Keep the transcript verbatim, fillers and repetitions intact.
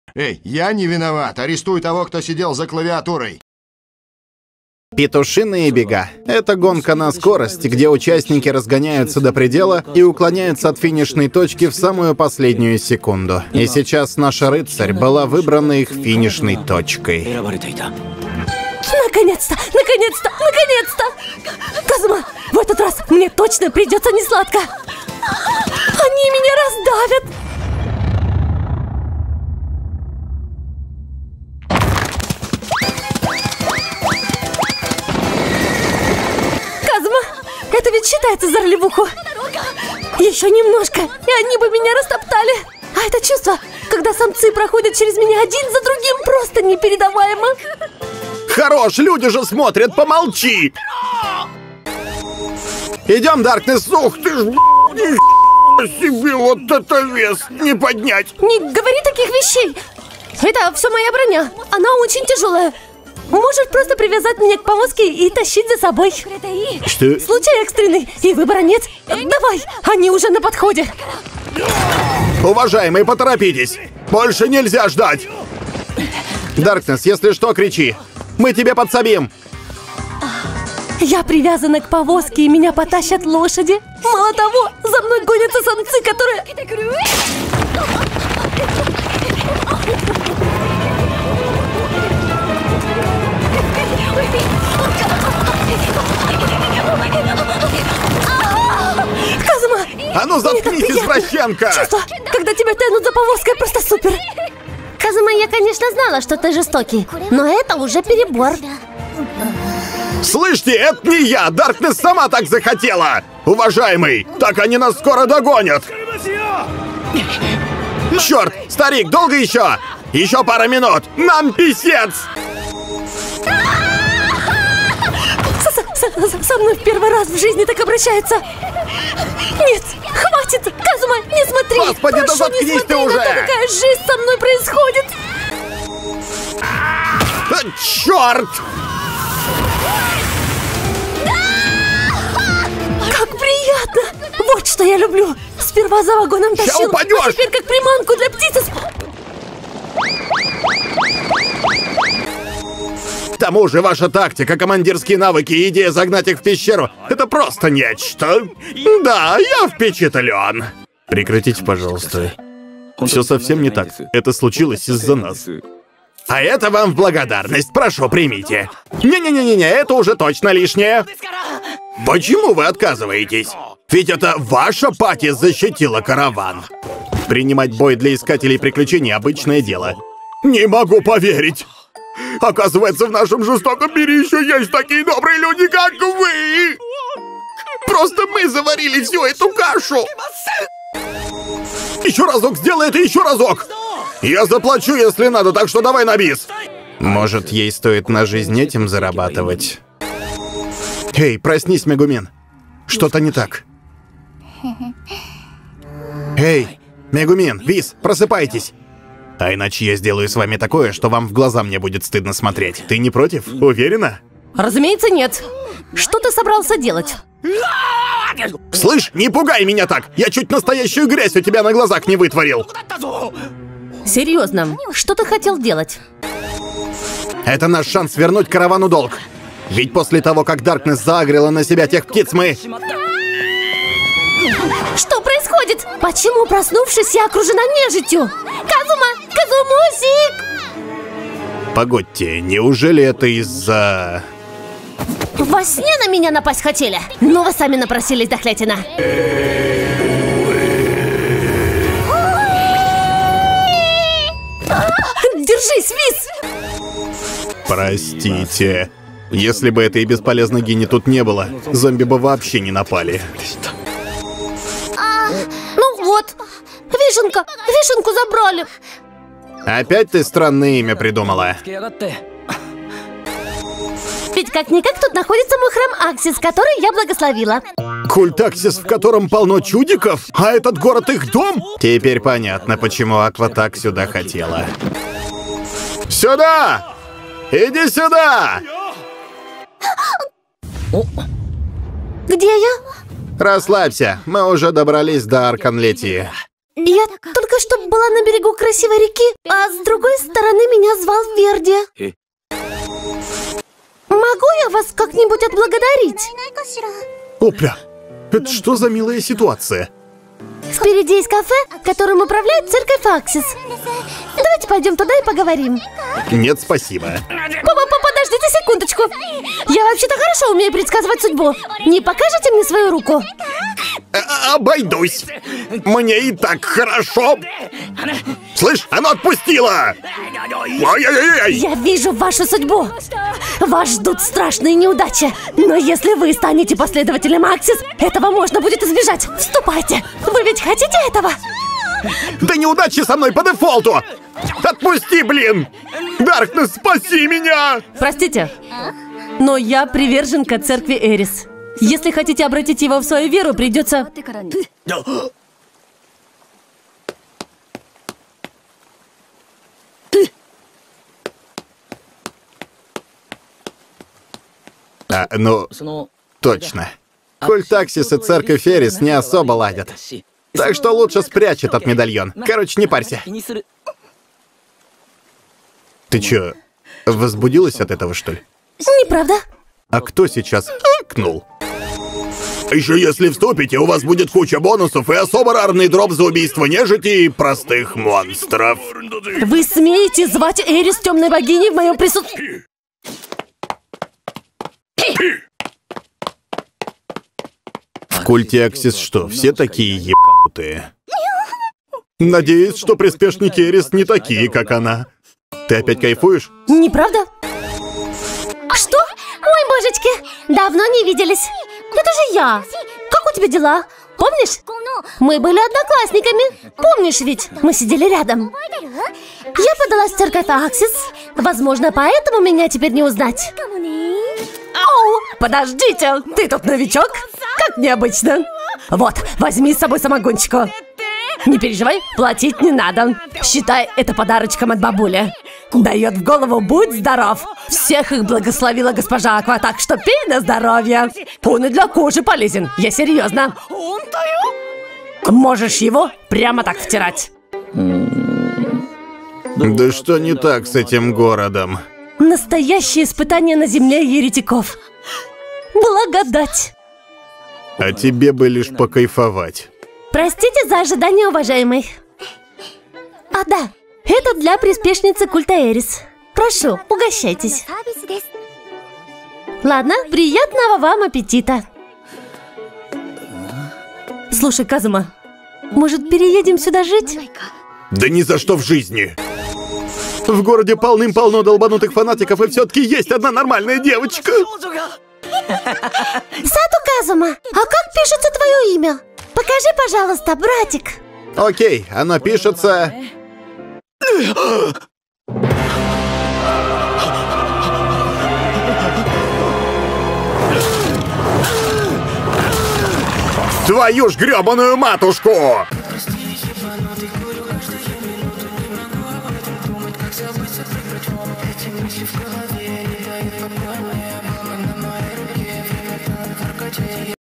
Эй, я не виноват. Арестуй того, кто сидел за клавиатурой. Петушиные бега. Это гонка на скорость, где участники разгоняются до предела и уклоняются от финишной точки в самую последнюю секунду. И сейчас наша рыцарь была выбрана их финишной точкой. Наконец-то! Наконец-то! Наконец-то! Казума, в этот раз мне точно придется несладко. Они меня раздавят. Казума, это ведь считается за ролевуху. Еще немножко, и они бы меня растоптали. А это чувство, когда самцы проходят через меня один за другим, просто непередаваемо. Хорош, люди же смотрят, помолчи! Идем, Даркнесс, ух ты ж, себе, вот это вес не поднять! Не говори таких вещей! Это все моя броня, она очень тяжелая. Можешь просто привязать меня к повозке и тащить за собой. Что? Случай экстренный, и выбора нет. Давай, они уже на подходе. Уважаемые, поторопитесь! Больше нельзя ждать! Даркнесс, если что, кричи! Мы тебе подсобим! Я привязана к повозке, и меня потащат лошади. Мало того, за мной гонятся самцы, которые... Казума! А ну заткнись, извращенка! Чувство, когда тебя тянут за повозкой, просто супер! Казума, я, конечно, знала, что ты жестокий, но это уже перебор. Слышите, это не я! Даркнесс сама так захотела! Уважаемый, так они нас скоро догонят! Черт! Старик, долго еще? Еще пара минут! Нам писец! С -с Со мной в первый раз в жизни так обращаются! Нет, хватит! Казума, не смотри! Господи, Прошу, да заткнись не смотри ты уже! на то, какая жизнь со мной происходит! А, черт! Как приятно! Вот что я люблю! Сперва за вагоном тащил, упадешь! а теперь как приманку для птицы. К тому же ваша тактика, командирские навыки и идея загнать их в пещеру — это просто нечто. Да, я впечатлен. Прекратите, пожалуйста. Все совсем не так. Это случилось из-за нас. А это вам в благодарность. Прошу, примите. Не-не-не-не, это уже точно лишнее. Почему вы отказываетесь? Ведь это ваша пати защитила караван. Принимать бой для искателей приключений — обычное дело. Не могу поверить. Оказывается, в нашем жестоком мире еще есть такие добрые люди, как вы! Просто мы заварили всю эту кашу! Еще разок, сделай это еще разок! Я заплачу, если надо, так что давай на бис! Может, ей стоит на жизнь этим зарабатывать? Эй, проснись, Мегумин! Что-то не так. Эй, Мегумин, Виз, просыпайтесь! А иначе я сделаю с вами такое, что вам в глаза мне будет стыдно смотреть. Ты не против? Уверена? Разумеется, нет. Что ты собрался делать? Слышь, не пугай меня так! Я чуть настоящую грязь у тебя на глазах не вытворил! Серьезно, что ты хотел делать? Это наш шанс вернуть каравану долг. Ведь после того, как Даркнесс заагрила на себя тех птиц, мы... Что происходит? Почему, проснувшись, я окружена нежитью? Казума! Казумусик! Погодьте, неужели это из-за... Во сне на меня напасть хотели? Но вы сами напросились, дохлятина. Держись, Виз! Простите. Если бы этой бесполезной гини тут не было, зомби бы вообще не напали. А, ну вот, вишенка, вишенку забрали. Опять ты странное имя придумала. Ведь как-никак тут находится мой храм Аксис, который я благословила. Культ Аксис, в котором полно чудиков? А этот город их дом? Теперь понятно, почему Аква так сюда хотела. Сюда! Иди сюда! Где я? Расслабься, мы уже добрались до Арканлетии. Я только что была на берегу красивой реки, а с другой стороны меня звал Верди. Могу я вас как-нибудь отблагодарить? Опля, это что за милая ситуация? Впереди есть кафе, которым управляет церковь Аксис. Давайте пойдем туда и поговорим. Нет, спасибо. Подождите секундочку. Я вообще-то хорошо умею предсказывать судьбу. Не покажете мне свою руку? А Обойдусь. Мне и так хорошо. Слышь, оно отпустило! Ой-ой-ой! Я вижу вашу судьбу. Вас ждут страшные неудачи. Но если вы станете последователем Аксис, этого можно будет избежать. Вступайте. Вы ведь хотите этого? Да неудачи со мной по дефолту! Отпусти, блин! Даркнесс, спаси меня! Простите, но я приверженка церкви Эрис. Если хотите обратить его в свою веру, придется... А, ну, точно. Культ Аксис и церковь Эрис не особо ладят. Так что лучше спрячь этот медальон. Короче, не парься. Ты чё, возбудилась от этого, что ли? Неправда. А кто сейчас икнул? Еще если вступите, у вас будет куча бонусов и особо рарный дроп за убийство нежити и простых монстров. Вы смеете звать Эрис темной богиней в моем присутствии? В культе Аксис что, все такие ебанутые? Надеюсь, что приспешники Эрис не такие, как она. Ты опять кайфуешь? Неправда? Что? Ой, божечки, давно не виделись. Это же я. Как у тебя дела? Помнишь? Мы были одноклассниками. Помнишь ведь? Мы сидели рядом. Я подалась в церковь Аксис. Возможно, поэтому меня теперь не узнать. Оу, подождите, ты тут новичок? Как необычно. Вот, возьми с собой самогончику. Не переживай, платить не надо. Считай это подарочком от бабули. Дает в голову «Будь здоров». Всех их благословила госпожа Аква, так что пей на здоровье. Он и для кожи полезен, я серьезно. Можешь его прямо так втирать. Да что не так с этим городом? Настоящее испытание на земле еретиков. Благодать. А тебе бы лишь покайфовать. Простите за ожидание, уважаемый. А да, это для приспешницы культа Эрис. Прошу, угощайтесь. Ладно, приятного вам аппетита. Слушай, Казума, может, переедем сюда жить? Да ни за что в жизни. В городе полным-полно долбанутых фанатиков, и все-таки есть одна нормальная девочка. Сато Казума, а как пишется твое имя? Покажи, пожалуйста, братик. Окей, оно пишется... Твою ж грёбаную матушку!